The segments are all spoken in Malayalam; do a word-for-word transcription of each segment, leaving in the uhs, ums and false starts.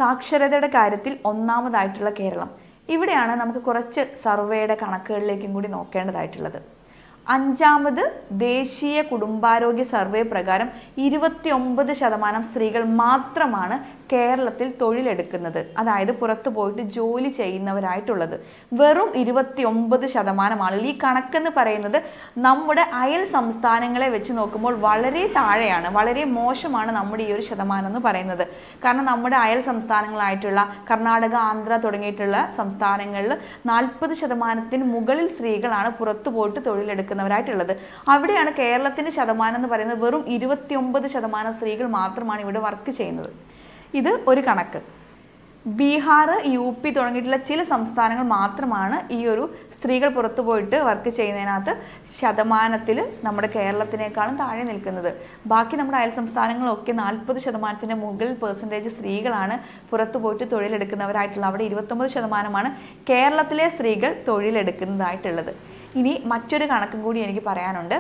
സാക്ഷരതയുടെ കാര്യത്തിൽ ഒന്നാമതായിട്ടുള്ള കേരളം. ഇവിടെയാണ് നമുക്ക് കുറച്ച് സർവേയുടെ കണക്കുകളിലേക്കും കൂടി നോക്കേണ്ടതായിട്ടുള്ളത്. അഞ്ചാമത് ദേശീയ കുടുംബാരോഗ്യ സർവേ പ്രകാരം ഇരുപത്തി ഒമ്പത് ശതമാനം സ്ത്രീകൾ മാത്രമാണ് കേരളത്തിൽ തൊഴിലെടുക്കുന്നത്, അതായത് പുറത്തു പോയിട്ട് ജോലി ചെയ്യുന്നവരായിട്ടുള്ളത്. വെറും ഇരുപത്തി ഒമ്പത് ശതമാനം ആളുകൾ. ഈ കണക്കെന്ന് പറയുന്നത് നമ്മുടെ അയൽ സംസ്ഥാനങ്ങളെ വെച്ച് നോക്കുമ്പോൾ വളരെ താഴെയാണ്, വളരെ മോശമാണ് നമ്മുടെ ഈ ഒരു ശതമാനം എന്ന് പറയുന്നത്. കാരണം നമ്മുടെ അയൽ സംസ്ഥാനങ്ങളായിട്ടുള്ള കർണാടക, ആന്ധ്ര തുടങ്ങിയിട്ടുള്ള സംസ്ഥാനങ്ങളിൽ നാൽപ്പത് ശതമാനത്തിന് മുകളിൽ സ്ത്രീകളാണ് പുറത്തു പോയിട്ട് തൊഴിലെടുക്കുന്നത് ായിട്ടുള്ളത്. അവിടെയാണ് കേരളത്തിന്റെ ശതമാനം എന്ന് പറയുന്നത് വെറും ഇരുപത്തി ഒമ്പത് ശതമാനം സ്ത്രീകൾ മാത്രമാണ് ഇവിടെ വർക്ക് ചെയ്യുന്നത്. ഇത് ഒരു കണക്ക്. ബീഹാർ, യു പി തുടങ്ങിയിട്ടുള്ള ചില സംസ്ഥാനങ്ങൾ മാത്രമാണ് ഈ ഒരു സ്ത്രീകൾ പുറത്തു പോയിട്ട് വർക്ക് ചെയ്യുന്നതിനകത്ത് ശതമാനത്തിൽ നമ്മുടെ കേരളത്തിനേക്കാളും താഴെ നിൽക്കുന്നത്. ബാക്കി നമ്മുടെ അയൽ സംസ്ഥാനങ്ങളൊക്കെ നാൽപ്പത് ശതമാനത്തിൻ്റെ മുകളിൽ പെർസെൻറ്റേജ് സ്ത്രീകളാണ് പുറത്തു പോയിട്ട് തൊഴിലെടുക്കുന്നവരായിട്ടുള്ളത്. അവിടെ ഇരുപത്തൊമ്പത് ശതമാനമാണ് കേരളത്തിലെ സ്ത്രീകൾ തൊഴിലെടുക്കുന്നതായിട്ടുള്ളത്. ഇനി മറ്റൊരു കണക്കും കൂടി എനിക്ക് പറയാനുണ്ട്.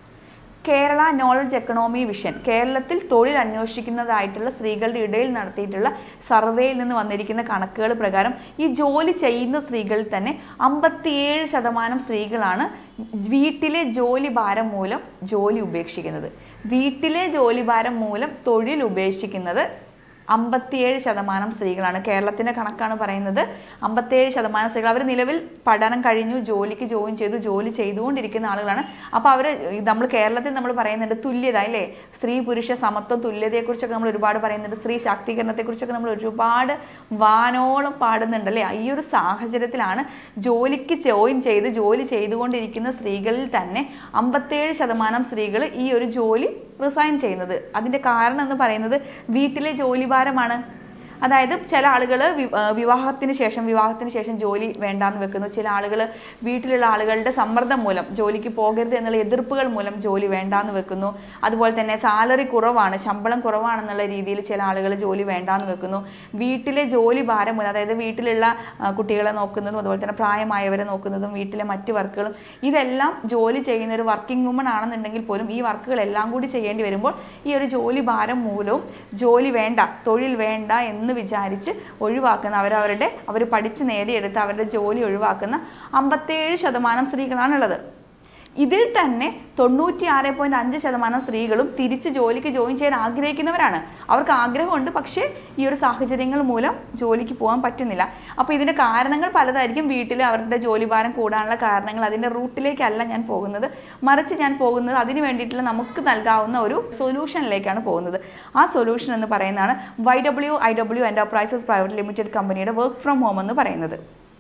കേരള നോളജ് എക്കണോമി വിഷൻ കേരളത്തിൽ തൊഴിൽ അന്വേഷിക്കുന്നതായിട്ടുള്ള സ്ത്രീകളുടെ ഇടയിൽ നടത്തിയിട്ടുള്ള സർവേയിൽ നിന്ന് വന്നിരിക്കുന്ന കണക്കുകൾ പ്രകാരം ഈ ജോലി ചെയ്യുന്ന സ്ത്രീകളിൽ തന്നെ അമ്പത്തിയേഴ് ശതമാനം സ്ത്രീകളാണ് വീട്ടിലെ ജോലി ഭാരം മൂലം ജോലി ഉപേക്ഷിക്കുന്നത്. വീട്ടിലെ ജോലി ഭാരം മൂലം തൊഴിൽ ഉപേക്ഷിക്കുന്നത് അമ്പത്തിയേഴ് ശതമാനം സ്ത്രീകളാണ്. കേരളത്തിൻ്റെ കണക്കാണ് പറയുന്നത്. അമ്പത്തിയേഴ് ശതമാനം സ്ത്രീകൾ അവർ നിലവിൽ പഠനം കഴിഞ്ഞു, ജോലിക്ക് ജോയിൻ ചെയ്തു, ജോലി ചെയ്തുകൊണ്ടിരിക്കുന്ന ആളുകളാണ്. അപ്പോൾ അവർ നമ്മൾ കേരളത്തിൽ നമ്മൾ പറയുന്നുണ്ട് തുല്യത അല്ലേ, സ്ത്രീ പുരുഷ സമത്വം, തുല്യതയെക്കുറിച്ചൊക്കെ നമ്മൾ ഒരുപാട് പറയുന്നുണ്ട്, സ്ത്രീ ശാക്തീകരണത്തെക്കുറിച്ചൊക്കെ നമ്മൾ ഒരുപാട് വാനോളം പാടുന്നുണ്ട് അല്ലേ. ഈ ഒരു സാഹചര്യത്തിലാണ് ജോലിക്ക് ജോയിൻ ചെയ്ത് ജോലി ചെയ്തുകൊണ്ടിരിക്കുന്ന സ്ത്രീകളിൽ തന്നെ അമ്പത്തിയേഴ് ശതമാനം സ്ത്രീകൾ ഈ ഒരു ജോലി റിസൈൻ ചെയ്യുന്നത്. അതിൻ്റെ കാരണം എന്ന് പറയുന്നത് വീട്ടിലെ ജോലിഭാരമാണ്. അതായത് ചില ആളുകൾ വിവാഹത്തിന് ശേഷം വിവാഹത്തിന് ശേഷം ജോലി വേണ്ടാന്ന് വെക്കുന്നു. ചില ആളുകൾ വീട്ടിലുള്ള ആളുകളുടെ സമ്മർദ്ദം മൂലം ജോലിക്ക് പോകരുത് എന്നുള്ള എതിർപ്പുകൾ മൂലം ജോലി വേണ്ടാന്ന് വെക്കുന്നു. അതുപോലെ തന്നെ സാലറി കുറവാണ്, ശമ്പളം കുറവാണെന്നുള്ള രീതിയിൽ ചില ആളുകൾ ജോലി വേണ്ടാന്ന് വെക്കുന്നു. വീട്ടിലെ ജോലി ഭാരം മൂലം, അതായത് വീട്ടിലുള്ള കുട്ടികളെ നോക്കുന്നതും അതുപോലെ തന്നെ പ്രായമായവരെ നോക്കുന്നതും വീട്ടിലെ മറ്റ് വർക്കുകളും, ഇതെല്ലാം ജോലി ചെയ്യുന്ന ഒരു വർക്കിംഗ് വുമൺ ആണെന്നുണ്ടെങ്കിൽ പോലും ഈ വർക്കുകളെല്ലാം കൂടി ചെയ്യേണ്ടി വരുമ്പോൾ ഈ ഒരു ജോലി ഭാരം മൂലവും ജോലി വേണ്ട, തൊഴിൽ വേണ്ട എന്ന് വിചാരിച്ച് ഒഴിവാക്കുന്ന, അവരവരുടെ അവർ പഠിച്ച് നേടിയെടുത്ത് അവരുടെ ജോലി ഒഴിവാക്കുന്ന അമ്പത്തേഴ് ശതമാനം സ്ത്രീകളാണുള്ളത്. ഇതിൽ തന്നെ തൊണ്ണൂറ്റി ആറ് പോയിന്റ് അഞ്ച് ശതമാനം സ്ത്രീകളും തിരിച്ച് ജോലിക്ക് ജോയിൻ ചെയ്യാൻ ആഗ്രഹിക്കുന്നവരാണ്. അവർക്ക് ആഗ്രഹമുണ്ട്, പക്ഷേ ഈ ഒരു സാഹചര്യങ്ങൾ മൂലം ജോലിക്ക് പോകാൻ പറ്റുന്നില്ല. അപ്പോൾ ഇതിൻ്റെ കാരണങ്ങൾ പലതായിരിക്കും. വീട്ടിൽ അവരുടെ ജോലിഭാരം കൂടാനുള്ള കാരണങ്ങൾ, അതിൻ്റെ റൂട്ടിലേക്കല്ല ഞാൻ പോകുന്നത്, മറിച്ച് ഞാൻ പോകുന്നത് അതിന് വേണ്ടിയിട്ടുള്ള നമുക്ക് നൽകാവുന്ന ഒരു സൊല്യൂഷനിലേക്കാണ് പോകുന്നത്. ആ സൊല്യൂഷൻ എന്ന് പറയുന്നതാണ് Y W I W enterprises private limited കമ്പനിയുടെ വർക്ക് ഫ്രം ഹോം എന്ന് പറയുന്നത്.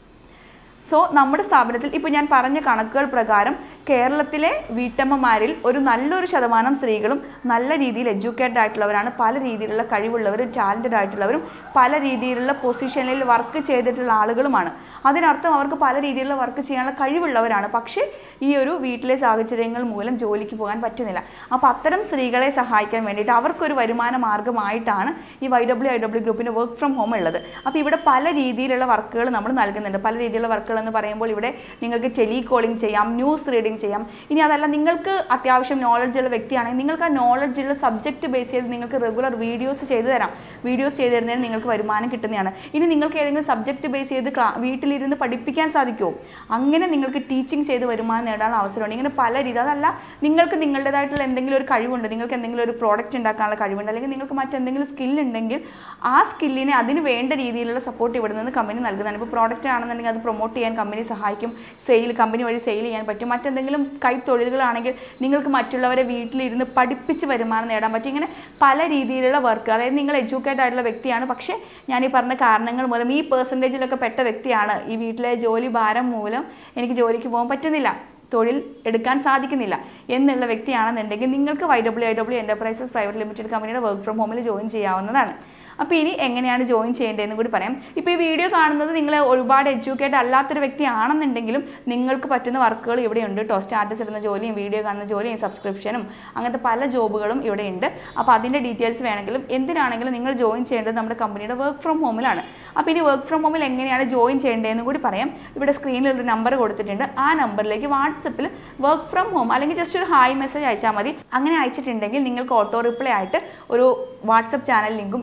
സോ നമ്മുടെ സ്ഥാപനത്തിൽ ഇപ്പോൾ ഞാൻ പറഞ്ഞ കണക്കുകൾ പ്രകാരം കേരളത്തിലെ വീട്ടമ്മമാരിൽ ഒരു നല്ലൊരു ശതമാനം സ്ത്രീകളും നല്ല രീതിയിൽ എഡ്യൂക്കേറ്റഡ് ആയിട്ടുള്ളവരാണ്, പല രീതിയിലുള്ള കഴിവുള്ളവരും ടാലൻറ്റഡ് ആയിട്ടുള്ളവരും പല രീതിയിലുള്ള പൊസിഷനിൽ വർക്ക് ചെയ്തിട്ടുള്ള ആളുകളുമാണ്. അതിനർത്ഥം അവർക്ക് പല രീതിയിലുള്ള വർക്ക് ചെയ്യാനുള്ള കഴിവുള്ളവരാണ്, പക്ഷേ ഈ ഒരു വീട്ടിലെ സാഹചര്യങ്ങൾ മൂലം ജോലിക്ക് പോകാൻ പറ്റുന്നില്ല. അപ്പോൾ അത്തരം സ്ത്രീകളെ സഹായിക്കാൻ വേണ്ടിയിട്ട് അവർക്കൊരു വരുമാന മാർഗ്ഗമായിട്ടാണ് ഈ വൈ ഡബ്ല്യു ഐ ഡബ്ല്യു ഗ്രൂപ്പിൻ്റെ വർക്ക് ഫ്രം ഹോം ഉള്ളത്. അപ്പോൾ ഇവിടെ പല രീതിയിലുള്ള വർക്കുകൾ നമ്മൾ നൽകുന്നുണ്ട്. പല രീതിയിലുള്ള വർക്ക് എന്ന് പറയുമ്പോൾ ഇവിടെ നിങ്ങൾക്ക് ടെലി കോളിംഗ് ചെയ്യാം, ന്യൂസ് റീഡിംഗ് ചെയ്യാം. ഇനി അതല്ല, നിങ്ങൾക്ക് അത്യാവശ്യം നോളജ് ഉള്ള വ്യക്തിയാണെങ്കിൽ നിങ്ങൾക്ക് ആ നോളജ് ഉള്ള സബ്ജക്റ്റ് ബേസ് ചെയ്ത് നിങ്ങൾക്ക് റെഗുലർ വീഡിയോസ് ചെയ്തു തരാം. വീഡിയോസ് ചെയ്തു തരുന്നതിന് നിങ്ങൾക്ക് വരുമാനം കിട്ടുന്നതാണ്. ഇനി നിങ്ങൾക്ക് ഏതെങ്കിലും സബ്ജക്റ്റ് ബേസ് ചെയ്ത് വീട്ടിലിരുന്ന് പഠിപ്പിക്കാൻ സാധിക്കുമോ? അങ്ങനെ നിങ്ങൾക്ക് ടീച്ചിങ് ചെയ്ത് വരുമാനം നേടാനുള്ള അവസരമുണ്ട്. ഇങ്ങനെ പല രീതി. അതല്ല, നിങ്ങൾക്ക് നിങ്ങളുടേതായിട്ടുള്ള എന്തെങ്കിലും ഒരു കഴിവുണ്ട്, നിങ്ങൾക്ക് എന്തെങ്കിലും ഒരു പ്രോഡക്റ്റ് ഉണ്ടാക്കാനുള്ള കഴിവുണ്ട്, അല്ലെങ്കിൽ നിങ്ങൾക്ക് മറ്റെന്തെങ്കിലും സ്കില്ലുണ്ടെങ്കിൽ ആ സ്കില്ലിനെ അതിന് വേണ്ട രീതിയിലുള്ള സപ്പോർട്ട് ഇവിടെ നിന്ന് കമ്പനി നൽകുന്നതാണ്. ഇപ്പോൾ പ്രോഡക്റ്റ് ആണെന്നുണ്ടെങ്കിൽ അത് പ്രൊമോട്ട് ചെയ്യാൻ കമ്പനി സഹായിക്കും, സെയിൽ കമ്പനി വഴി സെയിൽ ചെയ്യാൻ പറ്റും. മറ്റെന്തെങ്കിലും കൈത്തൊഴിലുകളാണെങ്കിൽ നിങ്ങൾക്ക് മറ്റുള്ളവരെ വീട്ടിലിരുന്ന് പഠിപ്പിച്ച് വരുമാനം നേടാൻ പറ്റും. ഇങ്ങനെ പല രീതിയിലുള്ള വർക്ക്. അതായത് നിങ്ങൾ എഡ്യൂക്കേറ്റഡ് ആയിട്ടുള്ള വ്യക്തിയാണ്, പക്ഷേ ഞാൻ ഈ പറഞ്ഞ കാരണങ്ങൾ മൂലം ഈ പെർസെൻറ്റേജിലൊക്കെ പെട്ട വ്യക്തിയാണ്, ഈ വീട്ടിലെ ജോലി ഭാരം മൂലം എനിക്ക് ജോലിക്ക് പോകാൻ പറ്റുന്നില്ല, തൊഴിൽ എടുക്കാൻ സാധിക്കുന്നില്ല എന്നുള്ള വ്യക്തിയാണെന്നുണ്ടെങ്കിൽ നിങ്ങൾക്ക് Y W I W enterprises private limited കമ്പനിയുടെ വർക്ക് ഫ്രം ഹോമിൽ ജോയിൻ ചെയ്യാവുന്നതാണ്. അപ്പോൾ ഇനി എങ്ങനെയാണ് ജോയിൻ ചെയ്യേണ്ടതെന്ന് കൂടി പറയാം. ഇപ്പോൾ ഈ വീഡിയോ കാണുന്നത് നിങ്ങൾ ഒരുപാട് എഡ്യൂക്കേറ്റഡ് അല്ലാത്തൊരു വ്യക്തിയാണെന്നുണ്ടെങ്കിലും നിങ്ങൾക്ക് പറ്റുന്ന വർക്കുകൾ ഇവിടെയുണ്ട് കേട്ടോ. സ്റ്റാറ്റസ് ഇടുന്ന ജോലിയും വീഡിയോ കാണുന്ന ജോലിയും സബ്സ്ക്രിപ്ഷനും അങ്ങനത്തെ പല ജോബുകളും ഇവിടെ ഉണ്ട്. അപ്പോൾ അതിൻ്റെ ഡീറ്റെയിൽസ് വേണമെങ്കിലും എന്തിനാണെങ്കിലും നിങ്ങൾ ജോയിൻ ചെയ്യേണ്ടത് നമ്മുടെ കമ്പനിയുടെ വർക്ക് ഫ്രം ഹോമിലാണ്. അപ്പോൾ ഇനി വർക്ക് ഫ്രം ഹോമിൽ എങ്ങനെയാണ് ജോയിൻ ചെയ്യേണ്ടതെന്ന് കൂടി പറയാം. ഇവിടെ സ്ക്രീനിൽ ഒരു നമ്പർ കൊടുത്തിട്ടുണ്ട്. ആ നമ്പറിലേക്ക് വാട്സപ്പിൽ വർക്ക് ഫ്രം ഹോം അല്ലെങ്കിൽ ജസ്റ്റ് ഒരു ഹായ് മെസ്സേജ് അയച്ചാൽ മതി. അങ്ങനെ അയച്ചിട്ടുണ്ടെങ്കിൽ നിങ്ങൾക്ക് ഓട്ടോ റിപ്ലൈ ആയിട്ട് ഒരു വാട്സപ്പ് ചാനൽ ലിങ്കും ടെലഗ്രാം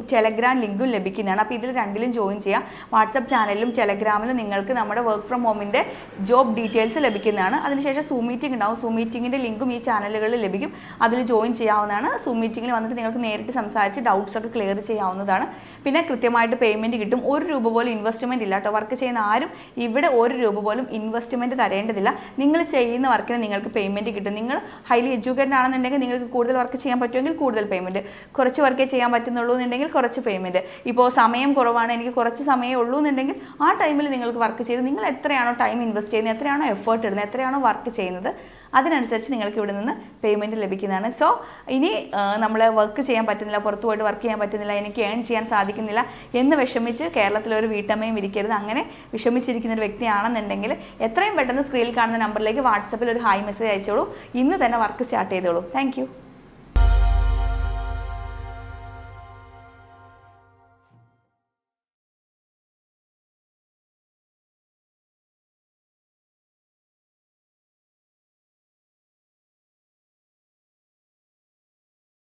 ടെലഗ്രാം ലിങ്കും ലഭിക്കുന്നതാണ്. അപ്പോൾ ഇതിൽ രണ്ടിലും ജോയിൻ ചെയ്യാം. വാട്സപ്പ് ചാനലിലും ടെലഗ്രാമിലും നിങ്ങൾക്ക് നമ്മുടെ വർക്ക് ഫ്രം ഹോമിൻ്റെ ജോബ് ഡീറ്റെയിൽസ് ലഭിക്കുന്നതാണ്. അതിനുശേഷം സൂം മീറ്റിംഗ് ഉണ്ടാവും. സൂം മീറ്റിങ്ങിൻ്റെ ലിങ്കും ഈ ചാനലുകളിൽ ലഭിക്കും. അതിൽ ജോയിൻ ചെയ്യാവുന്നതാണ്. സൂം മീറ്റിങ്ങിൽ വന്നിട്ട് നിങ്ങൾക്ക് നേരിട്ട് സംസാരിച്ച് ഡൗട്ട്സ് ഒക്കെ ക്ലിയർ ചെയ്യാവുന്നതാണ്. പിന്നെ കൃത്യമായിട്ട് പേയ്മെൻറ്റ് കിട്ടും. ഒരു രൂപ പോലും ഇൻവെസ്റ്റ്മെൻറ്റ് ഇല്ല കേട്ടോ. വർക്ക് ചെയ്യുന്ന ആരും ഇവിടെ ഒരു രൂപ പോലും ഇൻവെസ്റ്റ്മെൻറ്റ് തരേണ്ടതില്ല. നിങ്ങൾ ചെയ്യുന്ന വർക്കിന് നിങ്ങൾക്ക് പേയ്മെൻറ്റ് കിട്ടും. നിങ്ങൾ ഹൈലി എഡ്യൂക്കേറ്റഡ് ആണെന്നുണ്ടെങ്കിൽ നിങ്ങൾക്ക് കൂടുതൽ വർക്ക് ചെയ്യാൻ പറ്റുമെങ്കിൽ കൂടുതൽ പേയ്മെൻറ്റ്, കുറച്ച് വർക്കേ ചെയ്യാൻ പറ്റുന്നുള്ളൂ എന്നുണ്ടെങ്കിൽ കുറച്ച് പേയ്മെൻറ്റ്. ഇപ്പോൾ സമയം കുറവാണ്, എനിക്ക് കുറച്ച് സമയമേ ഉള്ളൂ എന്നുണ്ടെങ്കിൽ ആ ടൈമിൽ നിങ്ങൾക്ക് വർക്ക് ചെയ്ത് നിങ്ങൾ എത്രയാണോ ടൈം ഇൻവെസ്റ്റ് ചെയ്യുന്നത്, എത്രയാണോ എഫേർട്ട് ഇടുന്നത്, എത്രയാണോ വർക്ക് ചെയ്യുന്നത്, അതിനനുസരിച്ച് നിങ്ങൾക്ക് ഇവിടെ നിന്ന് പേയ്മെൻറ്റ് ലഭിക്കുന്നതാണ്. സോ ഇനി നമ്മൾ വർക്ക് ചെയ്യാൻ പറ്റുന്നില്ല, പുറത്തു പോയിട്ട് വർക്ക് ചെയ്യാൻ പറ്റുന്നില്ല, എനിക്ക് ഏൺ ചെയ്യാൻ സാധിക്കുന്നില്ല എന്ന് വിഷമിച്ച് കേരളത്തിലെ ഒരു വീട്ടമ്മയും ഇരിക്കരുത്. അങ്ങനെ വിഷമിച്ചിരിക്കുന്ന ഒരു വ്യക്തിയാണെന്നുണ്ടെങ്കിൽ എത്രയും പെട്ടെന്ന് സ്ക്രീനിൽ കാണുന്ന നമ്പറിലേക്ക് വാട്സപ്പിൽ ഒരു ഹായ് മെസ്സേജ് അയച്ചോളൂ. ഇന്ന് തന്നെ വർക്ക് സ്റ്റാർട്ട് ചെയ്തോളൂ. താങ്ക്